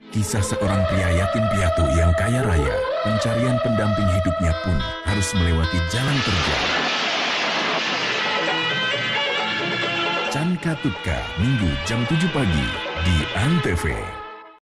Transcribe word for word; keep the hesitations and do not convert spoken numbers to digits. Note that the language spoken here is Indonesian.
Kisah seorang pria yatim piatu yang kaya raya, pencarian pendamping hidupnya pun harus melewati jalan terjal. Chan Katutka, Minggu jam tujuh pagi di Antv.